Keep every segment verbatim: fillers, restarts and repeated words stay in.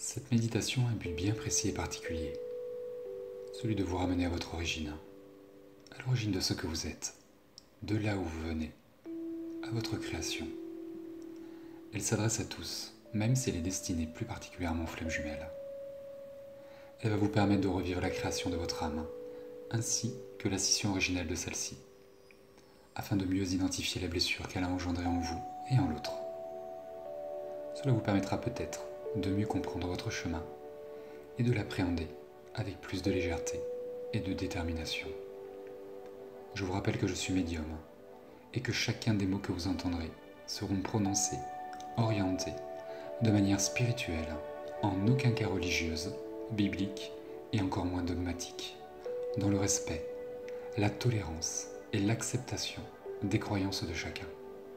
Cette méditation a un but bien précis et particulier, celui de vous ramener à votre origine, à l'origine de ce que vous êtes, de là où vous venez, à votre création. Elle s'adresse à tous, même si elle est destinée plus particulièrement aux flammes jumelles. Elle va vous permettre de revivre la création de votre âme, ainsi que la scission originelle de celle-ci, afin de mieux identifier la blessure qu'elle a engendrée en vous et en l'autre. Cela vous permettra peut-être de mieux comprendre votre chemin et de l'appréhender avec plus de légèreté et de détermination. Je vous rappelle que je suis médium et que chacun des mots que vous entendrez seront prononcés, orientés de manière spirituelle, en aucun cas religieuse, biblique et encore moins dogmatique, dans le respect, la tolérance et l'acceptation des croyances de chacun.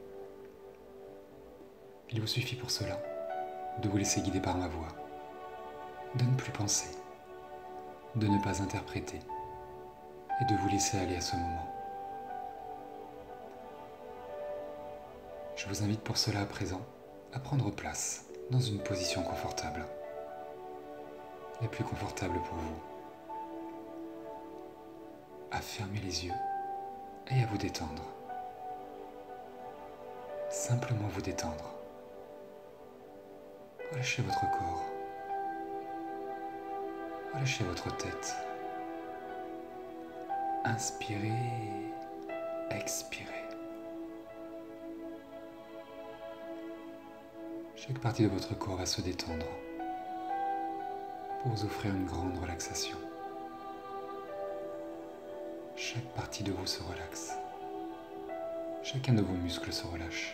Il vous suffit pour cela de vous laisser guider par ma voix, de ne plus penser, de ne pas interpréter et de vous laisser aller à ce moment. Je vous invite pour cela à présent à prendre place dans une position confortable, la plus confortable pour vous, à fermer les yeux et à vous détendre, simplement vous détendre. Relâchez votre corps, relâchez votre tête, inspirez, expirez. Chaque partie de votre corps va se détendre pour vous offrir une grande relaxation. Chaque partie de vous se relaxe, chacun de vos muscles se relâche.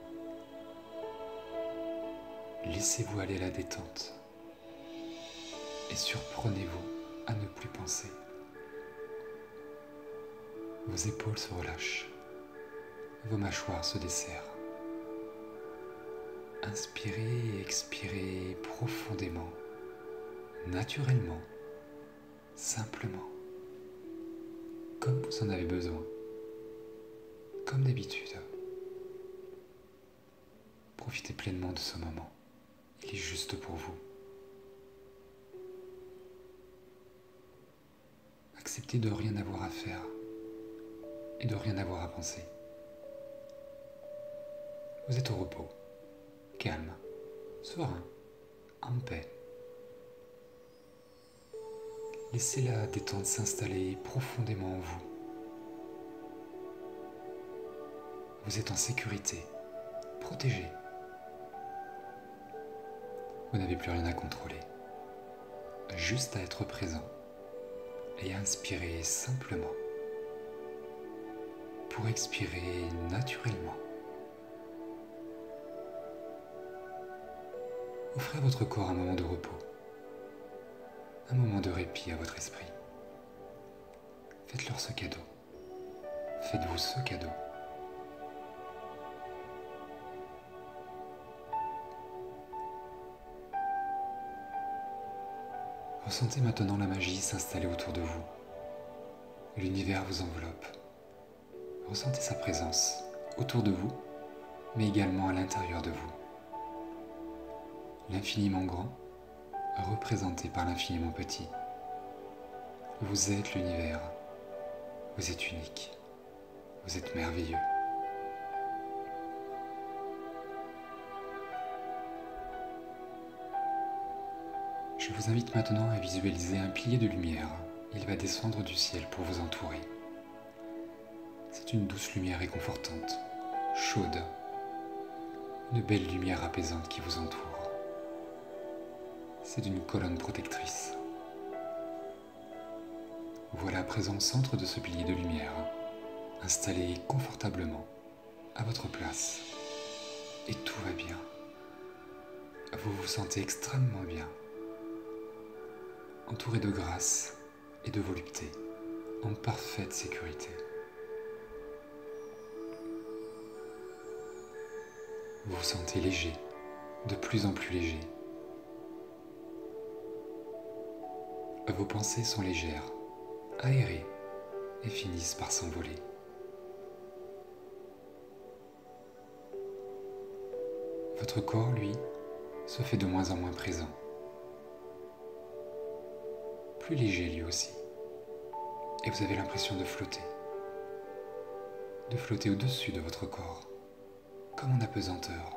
Laissez-vous aller à la détente et surprenez-vous à ne plus penser. Vos épaules se relâchent, vos mâchoires se desserrent. Inspirez et expirez profondément, naturellement, simplement, comme vous en avez besoin, comme d'habitude. Profitez pleinement de ce moment. Il est juste pour vous. Acceptez de rien avoir à faire et de rien avoir à penser. Vous êtes au repos, calme, serein, en paix. Laissez la détente s'installer profondément en vous. Vous êtes en sécurité, protégé. Vous n'avez plus rien à contrôler, juste à être présent et à inspirer simplement pour expirer naturellement. Offrez à votre corps un moment de repos, un moment de répit à votre esprit. Faites-leur ce cadeau. Faites-vous ce cadeau. Ressentez maintenant la magie s'installer autour de vous. L'univers vous enveloppe. Ressentez sa présence autour de vous, mais également à l'intérieur de vous. L'infiniment grand, représenté par l'infiniment petit. Vous êtes l'univers. Vous êtes unique. Vous êtes merveilleux. Je vous invite maintenant à visualiser un pilier de lumière. Il va descendre du ciel pour vous entourer. C'est une douce lumière réconfortante, chaude, une belle lumière apaisante qui vous entoure. C'est une colonne protectrice. Voilà à présent au centre de ce pilier de lumière, installé confortablement à votre place. Et tout va bien. Vous vous sentez extrêmement bien. Entouré de grâce et de volupté, en parfaite sécurité. Vous vous sentez léger, de plus en plus léger. Vos pensées sont légères, aérées et finissent par s'envoler. Votre corps, lui, se fait de moins en moins présent. plus léger lui aussi. Et vous avez l'impression de flotter, de flotter au-dessus de votre corps, comme en apesanteur.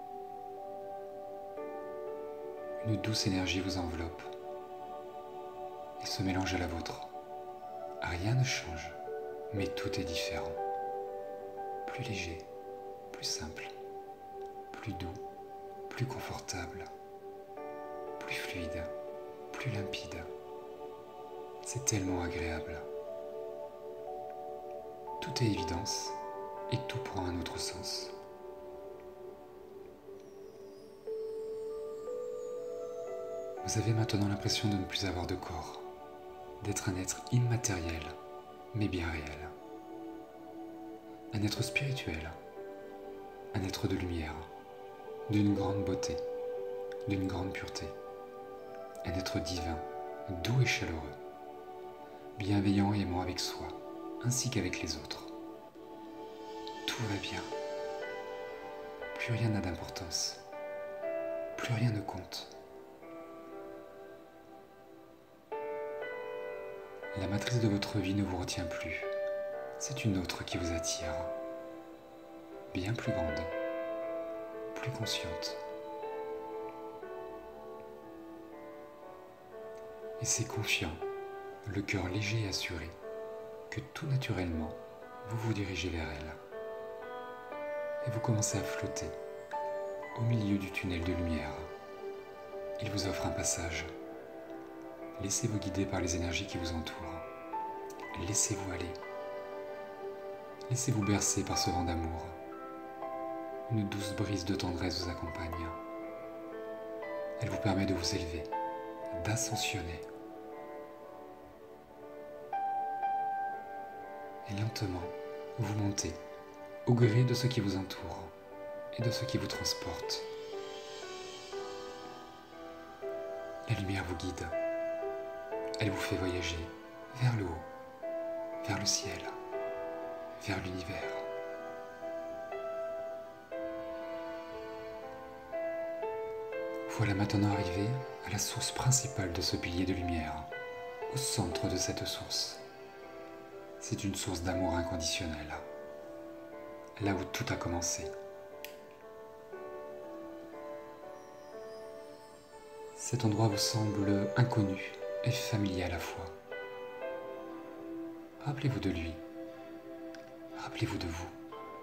Une douce énergie vous enveloppe et se mélange à la vôtre. Rien ne change, mais tout est différent. Plus léger, plus simple, plus doux, plus confortable, plus fluide, plus limpide. C'est tellement agréable. Tout est évidence et tout prend un autre sens. Vous avez maintenant l'impression de ne plus avoir de corps, d'être un être immatériel, mais bien réel. Un être spirituel, un être de lumière, d'une grande beauté, d'une grande pureté. Un être divin, doux et chaleureux, bienveillant et aimant avec soi, ainsi qu'avec les autres. Tout va bien. Plus rien n'a d'importance. Plus rien ne compte. La matrice de votre vie ne vous retient plus. C'est une autre qui vous attire. Bien plus grande, plus consciente. Et c'est confiant, le cœur léger et assuré, que tout naturellement, vous vous dirigez vers elle. Et vous commencez à flotter au milieu du tunnel de lumière. Il vous offre un passage. Laissez-vous guider par les énergies qui vous entourent. Laissez-vous aller. Laissez-vous bercer par ce vent d'amour. Une douce brise de tendresse vous accompagne. Elle vous permet de vous élever, d'ascensionner. Et lentement, vous montez au gré de ce qui vous entoure et de ce qui vous transporte. La lumière vous guide. Elle vous fait voyager vers le haut, vers le ciel, vers l'univers. Voilà maintenant arrivé à la source principale de ce pilier de lumière, au centre de cette source. C'est une source d'amour inconditionnel, là où tout a commencé. Cet endroit vous semble inconnu et familier à la fois. Rappelez-vous de lui, rappelez-vous de vous.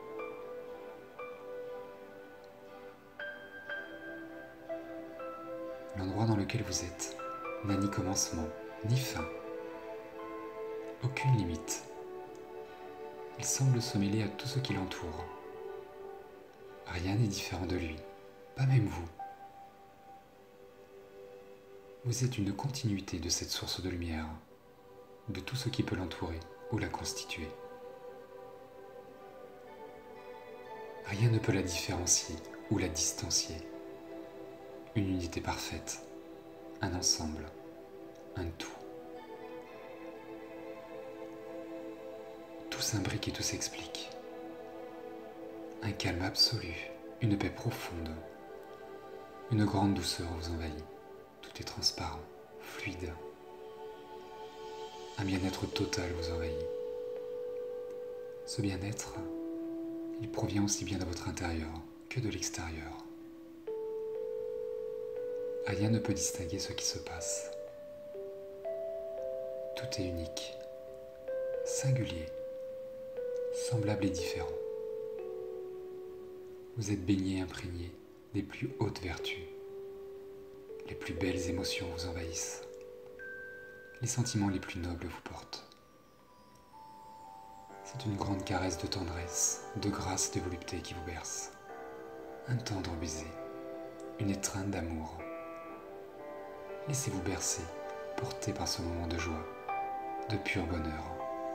L'endroit dans lequel vous êtes n'a ni commencement, ni fin, aucune limite. Il semble se mêler à tout ce qui l'entoure. Rien n'est différent de lui, pas même vous. Vous êtes une continuité de cette source de lumière, de tout ce qui peut l'entourer ou la constituer. Rien ne peut la différencier ou la distancier. Une unité parfaite, un ensemble, un tout. Tout s'imbrique et tout s'explique. Un calme absolu, une paix profonde, une grande douceur vous envahit. Tout est transparent, fluide. Un bien-être total vous envahit. Ce bien-être, il provient aussi bien de votre intérieur que de l'extérieur. Rien ne peut distinguer ce qui se passe. Tout est unique, singulier, semblable et différent. Vous êtes baigné et imprégné des plus hautes vertus. Les plus belles émotions vous envahissent. Les sentiments les plus nobles vous portent. C'est une grande caresse de tendresse, de grâce et de volupté qui vous berce. Un tendre baiser, une étreinte d'amour. Laissez-vous bercer, porté par ce moment de joie, de pur bonheur.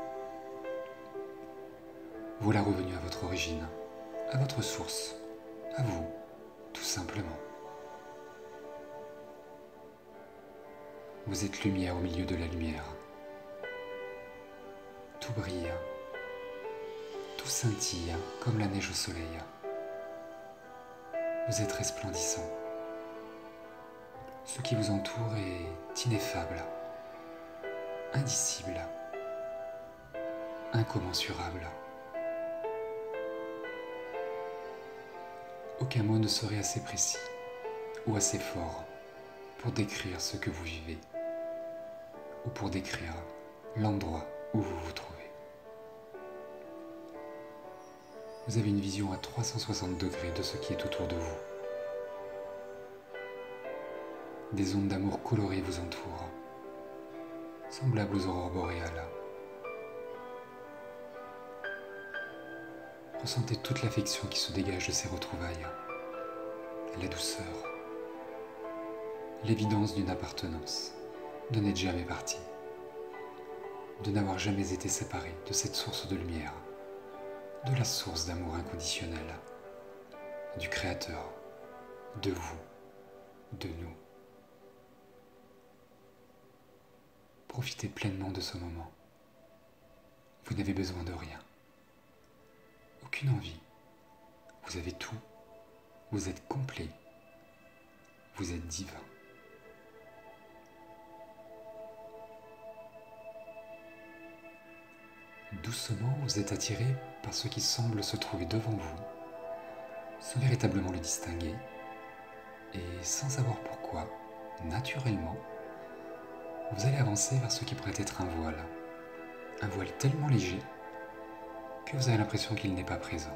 Voilà revenu à votre origine, à votre source, à vous, tout simplement. Vous êtes lumière au milieu de la lumière. Tout brille, tout scintille comme la neige au soleil. Vous êtes resplendissant. Ce qui vous entoure est ineffable, indicible, incommensurable. Aucun mot ne serait assez précis ou assez fort pour décrire ce que vous vivez ou pour décrire l'endroit où vous vous trouvez. Vous avez une vision à trois cent soixante degrés de ce qui est autour de vous. Des ondes d'amour colorées vous entourent, semblables aux aurores boréales. Ressentez toute l'affection qui se dégage de ces retrouvailles, la douceur, l'évidence d'une appartenance, de n'être jamais parti, de n'avoir jamais été séparé de cette source de lumière, de la source d'amour inconditionnel, du Créateur, de vous, de nous. Profitez pleinement de ce moment. Vous n'avez besoin de rien. Aucune envie. Vous avez tout. Vous êtes complet. Vous êtes divin. Doucement, vous êtes attiré par ce qui semble se trouver devant vous, sans véritablement le distinguer, et sans savoir pourquoi, naturellement, vous allez avancer vers ce qui pourrait être un voile. Un voile tellement léger que vous avez l'impression qu'il n'est pas présent.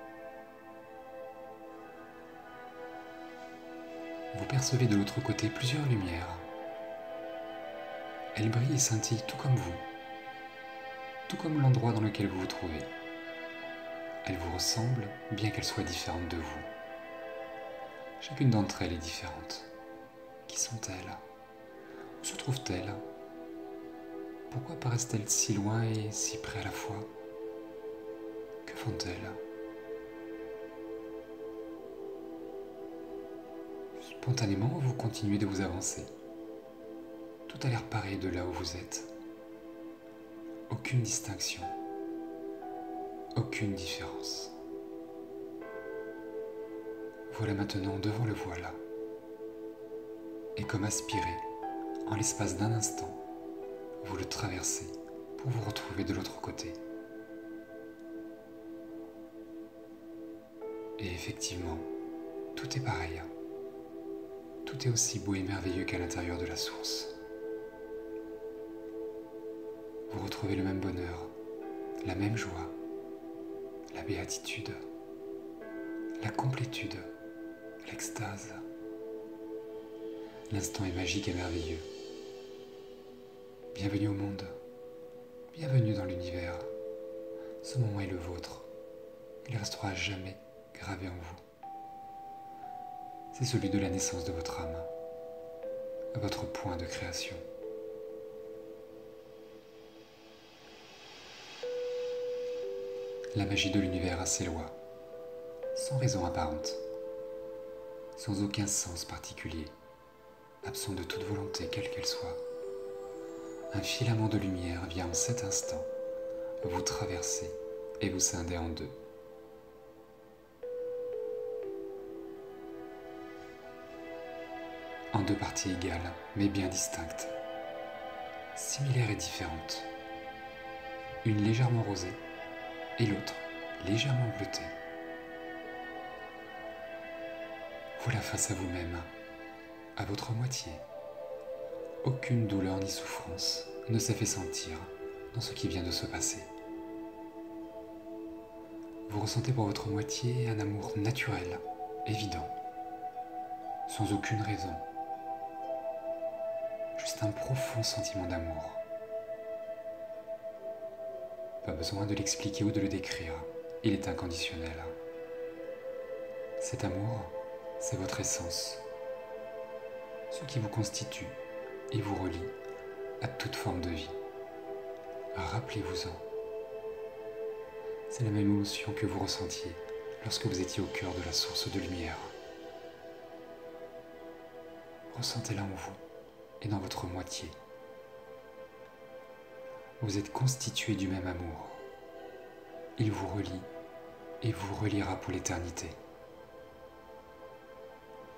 Vous percevez de l'autre côté plusieurs lumières. Elles brillent et scintillent tout comme vous, tout comme l'endroit dans lequel vous vous trouvez. Elles vous ressemblent, bien qu'elles soient différentes de vous. Chacune d'entre elles est différente. Qui sont-elles ? Où se trouvent-elles ? Pourquoi paraissent-elles si loin et si près à la fois ? Que font-elles ? Spontanément, vous continuez de vous avancer. Tout a l'air pareil de là où vous êtes. Aucune distinction. Aucune différence. Voilà maintenant devant le voile. Et comme aspiré, en l'espace d'un instant, vous le traversez pour vous retrouver de l'autre côté. Et effectivement, tout est pareil. Tout est aussi beau et merveilleux qu'à l'intérieur de la source. Vous retrouvez le même bonheur, la même joie, la béatitude, la complétude, l'extase. L'instant est magique et merveilleux. Bienvenue au monde, bienvenue dans l'univers. Ce moment est le vôtre. Il restera à jamais gravé en vous. C'est celui de la naissance de votre âme, votre point de création. La magie de l'univers a ses lois, sans raison apparente, sans aucun sens particulier, absent de toute volonté quelle qu'elle soit. Un filament de lumière vient en cet instant vous traverser et vous scinder en deux. En deux parties égales, mais bien distinctes, similaires et différentes. Une légèrement rosée et l'autre légèrement bleutée. Voilà face à vous-même, à votre moitié. Aucune douleur ni souffrance ne s'est fait sentir dans ce qui vient de se passer. Vous ressentez pour votre moitié un amour naturel, évident, sans aucune raison. Juste un profond sentiment d'amour. Pas besoin de l'expliquer ou de le décrire, il est inconditionnel. Cet amour, c'est votre essence, ce qui vous constitue et vous relie à toute forme de vie. Rappelez-vous-en. C'est la même émotion que vous ressentiez lorsque vous étiez au cœur de la source de lumière. Ressentez-la en vous et dans votre moitié. Vous êtes constitué du même amour. Il vous relie et vous reliera pour l'éternité.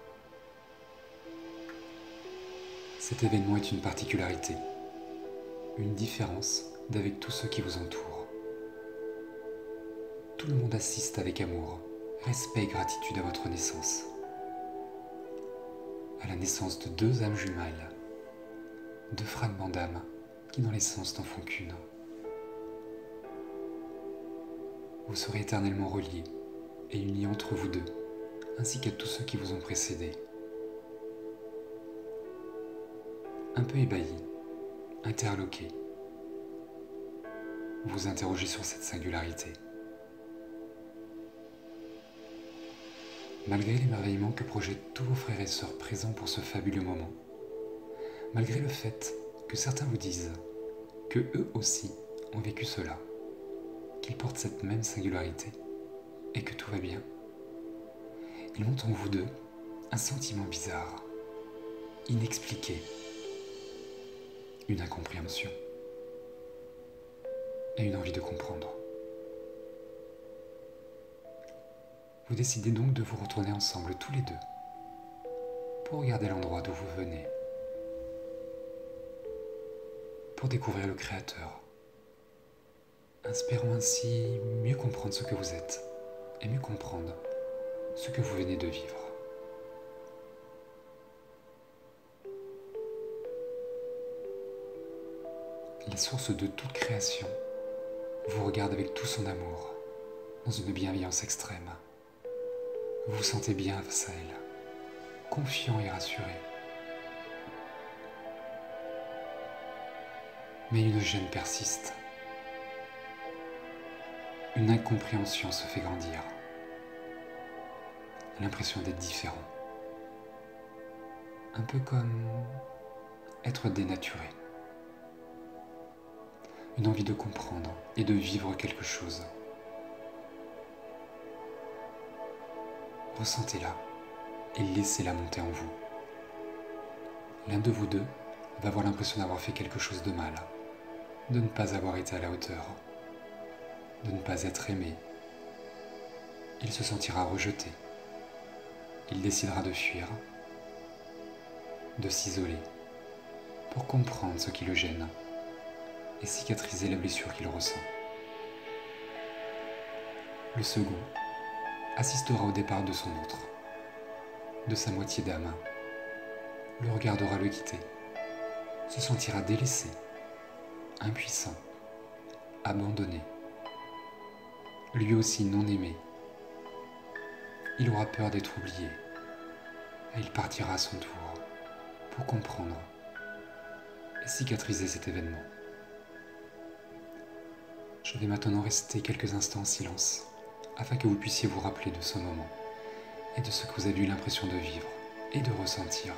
Cet événement est une particularité, une différence d'avec tous ceux qui vous entourent. Tout le monde assiste avec amour, respect et gratitude à votre naissance. À la naissance de deux âmes jumelles, deux fragments d'âme qui dans l'essence n'en font qu'une. Vous serez éternellement reliés et unis entre vous deux, ainsi qu'à tous ceux qui vous ont précédés. Un peu ébahi, interloqué, vous vous interrogez sur cette singularité. Malgré l'émerveillement que projettent tous vos frères et sœurs présents pour ce fabuleux moment, malgré le fait que certains vous disent que eux aussi ont vécu cela, qu'ils portent cette même singularité et que tout va bien, il monte en vous deux un sentiment bizarre, inexpliqué, une incompréhension et une envie de comprendre. Vous décidez donc de vous retourner ensemble tous les deux pour regarder l'endroit d'où vous venez, pour découvrir le Créateur, espérant ainsi mieux comprendre ce que vous êtes et mieux comprendre ce que vous venez de vivre. La source de toute création vous regarde avec tout son amour, dans une bienveillance extrême. Vous vous sentez bien face à elle, confiant et rassuré. Mais une gêne persiste. Une incompréhension se fait grandir. L'impression d'être différent. Un peu comme être dénaturé. Une envie de comprendre et de vivre quelque chose. Ressentez-la et laissez-la monter en vous. L'un de vous deux va avoir l'impression d'avoir fait quelque chose de mal, de ne pas avoir été à la hauteur, de ne pas être aimé. Il se sentira rejeté. Il décidera de fuir, de s'isoler, pour comprendre ce qui le gêne et cicatriser la blessure qu'il ressent. Le second assistera au départ de son autre, de sa moitié d'âme, le regardera le quitter, se sentira délaissé, impuissant, abandonné, lui aussi non aimé. Il aura peur d'être oublié et il partira à son tour pour comprendre et cicatriser cet événement. Je vais maintenant rester quelques instants en silence afin que vous puissiez vous rappeler de ce moment et de ce que vous avez eu l'impression de vivre et de ressentir.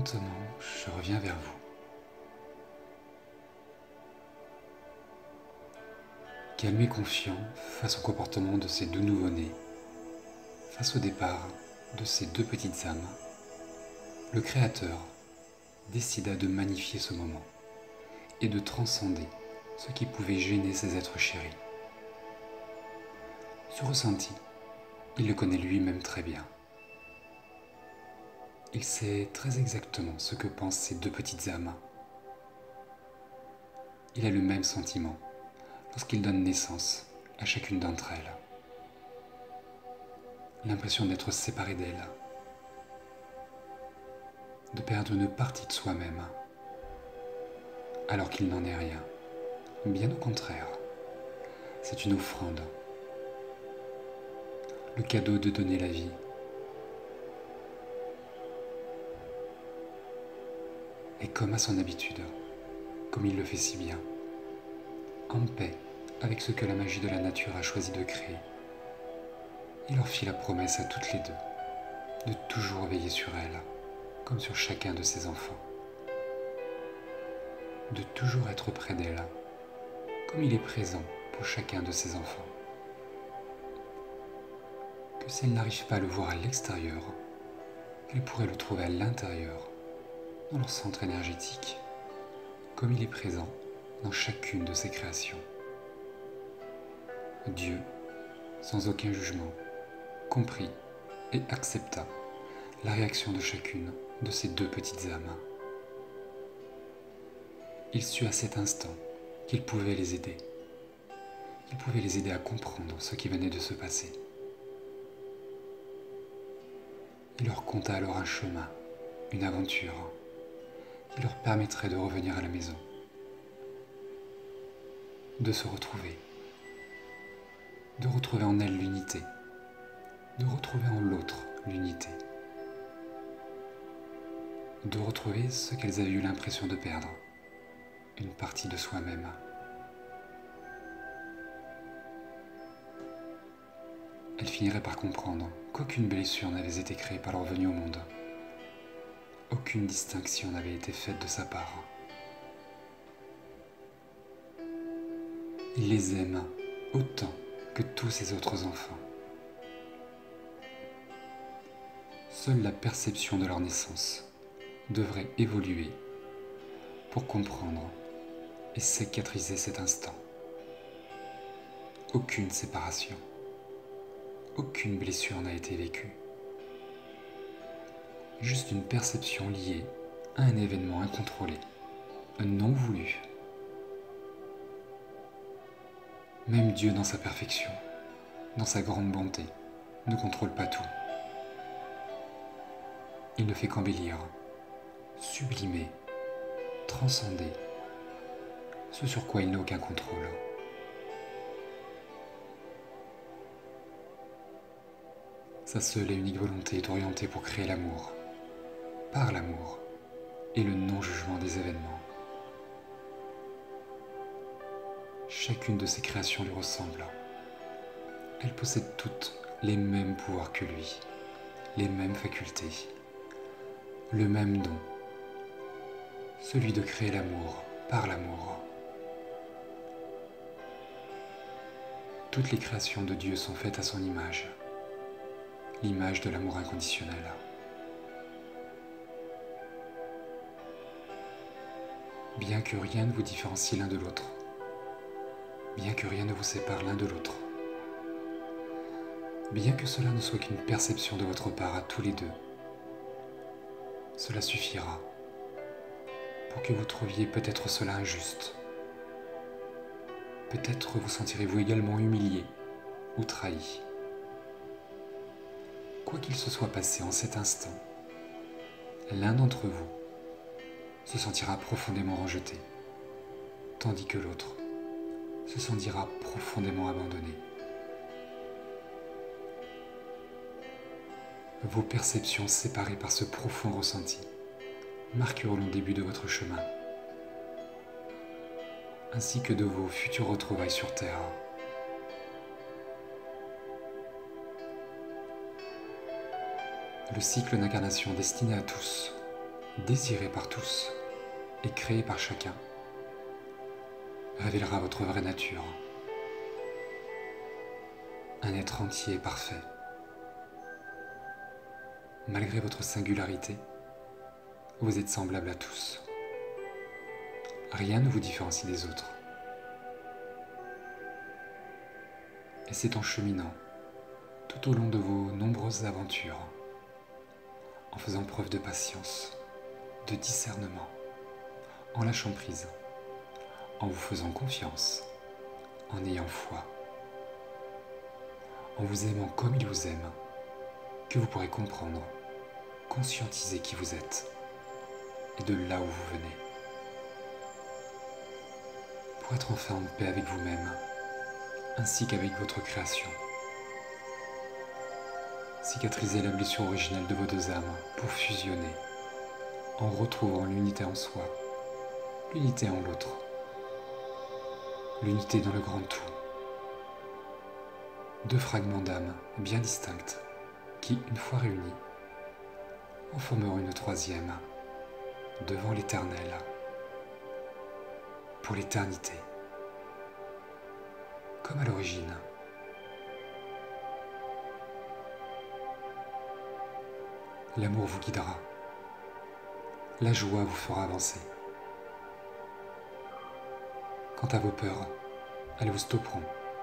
Lentement, je reviens vers vous. Calme et confiant face au comportement de ces deux nouveau-nés, face au départ de ces deux petites âmes, le Créateur décida de magnifier ce moment et de transcender ce qui pouvait gêner ses êtres chéris. Ce ressenti, il le connaît lui-même très bien. Il sait très exactement ce que pensent ces deux petites âmes. Il a le même sentiment lorsqu'il donne naissance à chacune d'entre elles. L'impression d'être séparé d'elles, de perdre une partie de soi-même, alors qu'il n'en est rien. Bien au contraire, c'est une offrande, le cadeau de donner la vie. Et comme à son habitude, comme il le fait si bien, en paix avec ce que la magie de la nature a choisi de créer, il leur fit la promesse à toutes les deux de toujours veiller sur elles, comme sur chacun de ses enfants, de toujours être près d'elles, comme il est présent pour chacun de ses enfants. Que si elles n'arrivent pas à le voir à l'extérieur, qu'elles pourraient le trouver à l'intérieur, dans leur centre énergétique, comme il est présent dans chacune de ses créations. Dieu, sans aucun jugement, comprit et accepta la réaction de chacune de ces deux petites âmes. Il sut à cet instant qu'il pouvait les aider. Il pouvait les aider à comprendre ce qui venait de se passer. Il leur conta alors un chemin, une aventure, qui leur permettrait de revenir à la maison, de se retrouver, de retrouver en elles l'unité, de retrouver en l'autre l'unité, de retrouver ce qu'elles avaient eu l'impression de perdre, une partie de soi-même. Elles finiraient par comprendre qu'aucune blessure n'avait été créée par leur venue au monde. Aucune distinction n'avait été faite de sa part. Il les aime autant que tous ses autres enfants. Seule la perception de leur naissance devrait évoluer pour comprendre et cicatriser cet instant. Aucune séparation, aucune blessure n'a été vécue. Juste une perception liée à un événement incontrôlé, non voulu. Même Dieu dans sa perfection, dans sa grande bonté, ne contrôle pas tout. Il ne fait qu'embellir, sublimer, transcender ce sur quoi il n'a aucun contrôle. Sa seule et unique volonté est orientée pour créer l'amour, par l'amour et le non-jugement des événements. Chacune de ses créations lui ressemble. Elles possèdent toutes les mêmes pouvoirs que lui, les mêmes facultés, le même don, celui de créer l'amour par l'amour. Toutes les créations de Dieu sont faites à son image, l'image de l'amour inconditionnel. Bien que rien ne vous différencie l'un de l'autre, bien que rien ne vous sépare l'un de l'autre, bien que cela ne soit qu'une perception de votre part à tous les deux, cela suffira pour que vous trouviez peut-être cela injuste. Peut-être vous sentirez-vous également humilié ou trahi. Quoi qu'il se soit passé en cet instant, l'un d'entre vous se sentira profondément rejeté, tandis que l'autre se sentira profondément abandonné. Vos perceptions séparées par ce profond ressenti marqueront le début de votre chemin, ainsi que de vos futures retrouvailles sur Terre. Le cycle d'incarnation destiné à tous désiré par tous et créé par chacun, révélera votre vraie nature, un être entier et parfait. Malgré votre singularité, vous êtes semblable à tous. Rien ne vous différencie des autres. Et c'est en cheminant tout au long de vos nombreuses aventures, en faisant preuve de patience, de discernement, en lâchant prise, en vous faisant confiance, en ayant foi, en vous aimant comme il vous aime, que vous pourrez comprendre, conscientiser qui vous êtes et de là où vous venez. Pour être enfin en paix avec vous-même, ainsi qu'avec votre création. Cicatriser la blessure originelle de vos deux âmes pour fusionner, en retrouvant l'unité en soi, l'unité en l'autre, l'unité dans le grand tout. Deux fragments d'âme bien distincts qui, une fois réunis, en formeront une troisième devant l'Éternel, pour l'éternité, comme à l'origine. L'amour vous guidera, la joie vous fera avancer. Quant à vos peurs, elles vous stopperont,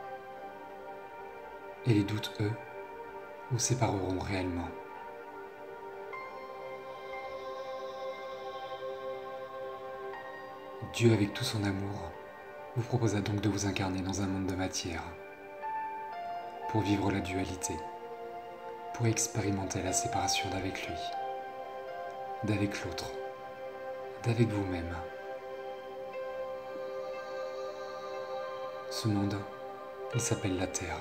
et les doutes, eux, vous sépareront réellement. Dieu, avec tout son amour, vous proposa donc de vous incarner dans un monde de matière, pour vivre la dualité, pour expérimenter la séparation d'avec lui, d'avec l'autre, d'avec vous-même. Ce monde, il s'appelle la Terre.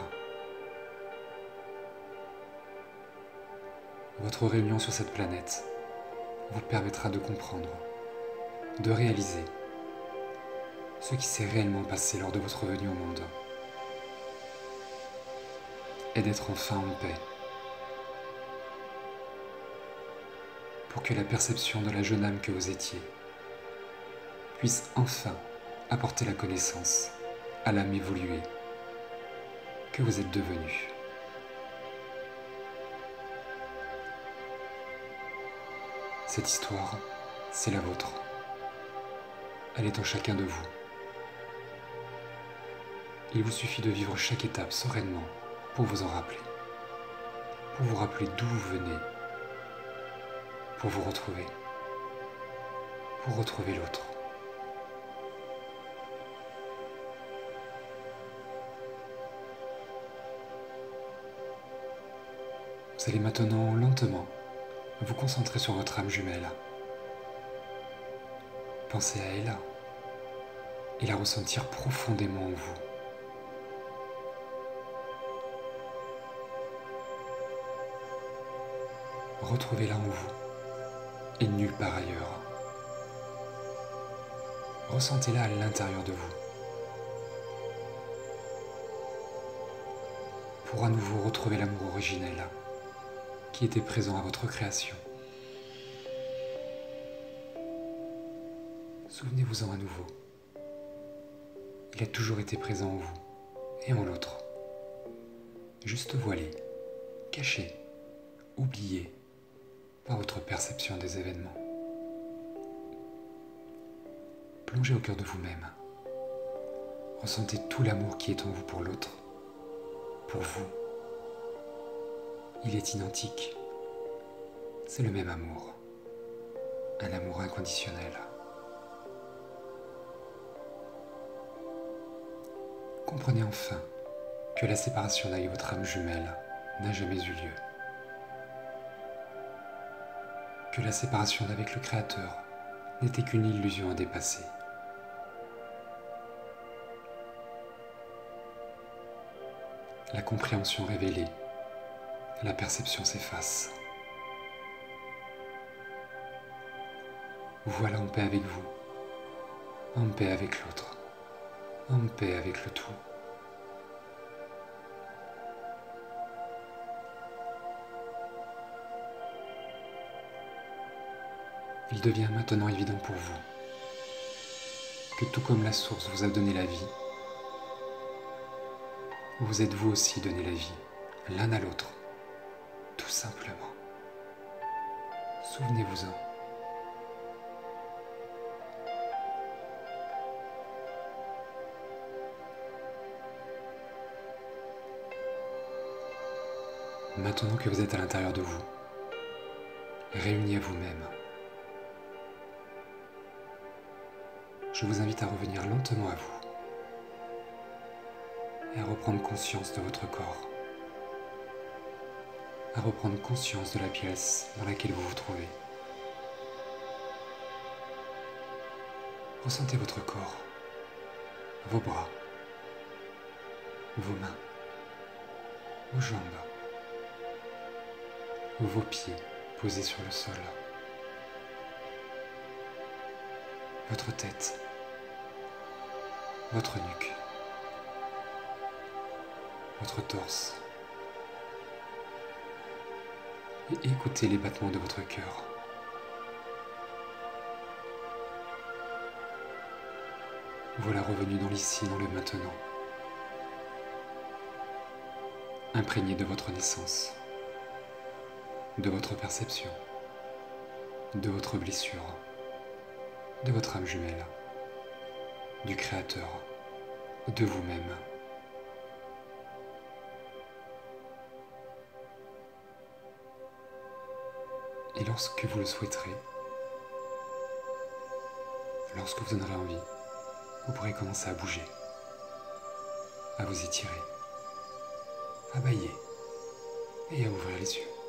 Votre réunion sur cette planète vous permettra de comprendre, de réaliser ce qui s'est réellement passé lors de votre venue au monde et d'être enfin en paix pour que la perception de la jeune âme que vous étiez puisse enfin apporter la connaissance à l'âme évoluée que vous êtes devenue. Cette histoire, c'est la vôtre. Elle est en chacun de vous. Il vous suffit de vivre chaque étape sereinement pour vous en rappeler, pour vous rappeler d'où vous venez, pour vous retrouver, pour retrouver l'autre. Vous allez maintenant lentement vous concentrer sur votre âme jumelle. Pensez à elle et la ressentir profondément en vous. Retrouvez-la en vous et nulle part ailleurs. Ressentez-la à l'intérieur de vous. Pour à nouveau retrouver l'amour originel qui était présent à votre création. Souvenez-vous-en à nouveau. Il a toujours été présent en vous et en l'autre. Juste voilé, caché, oublié par votre perception des événements. Plongez au cœur de vous-même. Ressentez tout l'amour qui est en vous pour l'autre, pour vous. Il est identique. C'est le même amour. Un amour inconditionnel. Comprenez enfin que la séparation avec votre âme jumelle n'a jamais eu lieu. Que la séparation avec le Créateur n'était qu'une illusion à dépasser. La compréhension révélée, la perception s'efface. Voilà en paix avec vous, en paix avec l'autre, en paix avec le tout. Il devient maintenant évident pour vous que tout comme la source vous a donné la vie, vous êtes vous aussi donné la vie, l'un à l'autre, tout simplement. Souvenez-vous-en. Maintenant que vous êtes à l'intérieur de vous, réunis à vous-même, je vous invite à revenir lentement à vous et à reprendre conscience de votre corps, à reprendre conscience de la pièce dans laquelle vous vous trouvez. Ressentez votre corps, vos bras, vos mains, vos jambes, vos pieds posés sur le sol, votre tête, votre nuque, votre torse, et écoutez les battements de votre cœur. Voilà revenu dans l'ici, dans le maintenant, imprégné de votre naissance, de votre perception, de votre blessure, de votre âme jumelle, du Créateur, de vous-même. Et lorsque vous le souhaiterez, lorsque vous en aurez envie, vous pourrez commencer à bouger, à vous étirer, à bâiller et à ouvrir les yeux.